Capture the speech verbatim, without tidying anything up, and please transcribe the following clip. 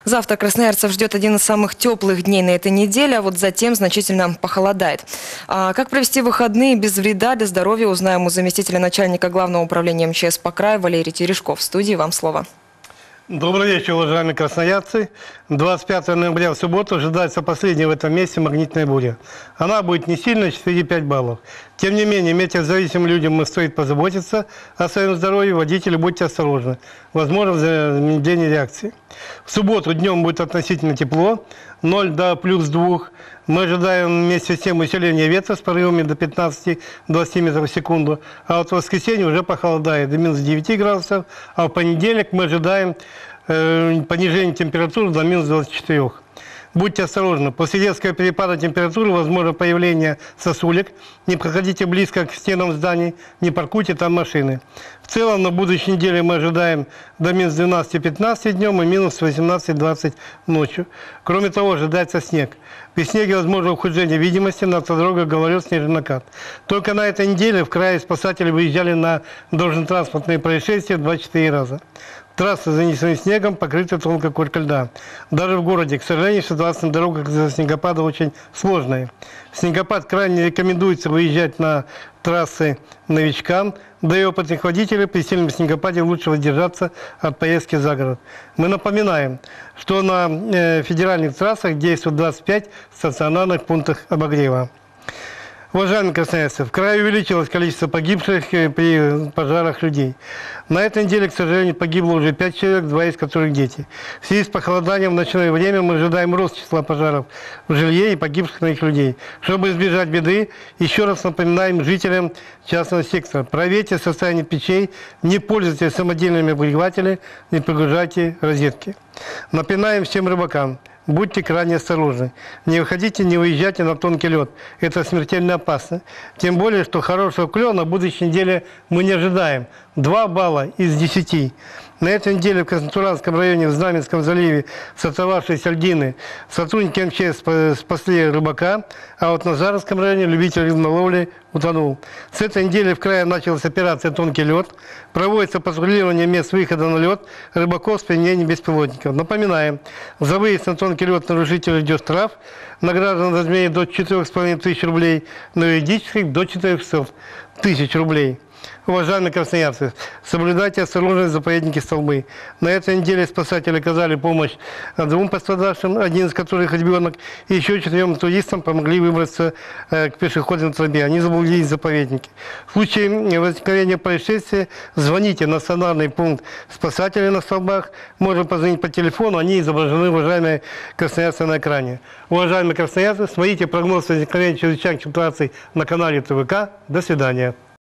Завтра красноярцев ждет один из самых теплых дней на этой неделе, а вот затем значительно похолодает. А как провести выходные без вреда для здоровья, узнаем у заместителя начальника Главного управления МЧС по краю Валерий Терешков. В студии вам слово. Добрый вечер, уважаемые красноярцы. двадцать пятого ноября в субботу ожидается последняя в этом месяце магнитная буря. Она будет не сильной, четыре пять баллов. Тем не менее, метеозависимым людям стоит позаботиться о своем здоровье. Водители, будьте осторожны. Возможно замедление реакции. В субботу днем будет относительно тепло, ноль до плюс двух. Мы ожидаем вместе с тем усиления ветра с порывами до пятнадцати-двадцати метров в секунду. А вот в воскресенье уже похолодает до минус девяти градусов. А в понедельник мы ожидаем э, понижение температуры до минус двадцати четырёх. Будьте осторожны. После резкого перепада температуры возможно появление сосулек. Не проходите близко к стенам зданий, не паркуйте там машины. В целом на будущей неделе мы ожидаем до минус двенадцати-пятнадцати днем и минус восемнадцати-двадцати ночью. Кроме того, ожидается снег. При снеге возможно ухудшение видимости, на автодорогах гололед, снежный накат. Только на этой неделе в крае спасатели выезжали на дорожно-транспортные происшествия двадцать четыре раза. Трассы, занесены снегом, покрыты тонкой коркой льда. Даже в городе, к сожалению, ситуация на дорогах из-за снегопада очень сложная. В снегопад крайне рекомендуется выезжать на трассы новичкам, да и опытных водителей при сильном снегопаде лучше воздержаться от поездки за город. Мы напоминаем, что на э, федеральных трассах действует двадцать пять стационарных пунктов обогрева. Уважаемые красноярцы, в крае увеличилось количество погибших при пожарах людей. На этой неделе, к сожалению, погибло уже пять человек, два из которых дети. В связи с похолоданием в ночное время мы ожидаем рост числа пожаров в жилье и погибших на их людей. Чтобы избежать беды, еще раз напоминаем жителям частного сектора: проверьте состояние печей, не пользуйтесь самодельными обогревателями, не прогружайте розетки. Напоминаем всем рыбакам: будьте крайне осторожны. Не выходите, не выезжайте на тонкий лед. Это смертельно опасно. Тем более, что хорошего клёва на будущей неделе мы не ожидаем. два балла из десяти. На этой неделе в Краснотуранском районе, в Знаменском заливе, сортовавшиеся льдины, сотрудники МЧС спасли рыбака, а вот на Назаровском районе любитель рыбной ловли утонул. С этой недели в крае началась операция «Тонкий лед». Проводится патрулирование мест выхода на лед рыбаков с применением беспилотников. Напоминаем, за выезд на тонкий лед нарушитель ждет штраф, награда в размере до четырёх с половиной тысяч рублей, на юридических до четырёхсот тысяч рублей. Уважаемые красноярцы, соблюдайте осторожность, заповедники столбы. На этой неделе спасатели оказали помощь двум пострадавшим, один из которых ребенок, и еще четырем туристам помогли выбраться э, к пешеходной тропе. Они заблудились в заповеднике. В случае возникновения происшествия звоните на стационарный пункт спасателей на столбах. Можно позвонить по телефону, они изображены, уважаемые красноярцы, на экране. Уважаемые красноярцы, смотрите прогноз возникновения чрезвычайных ситуаций на канале ТВК. До свидания.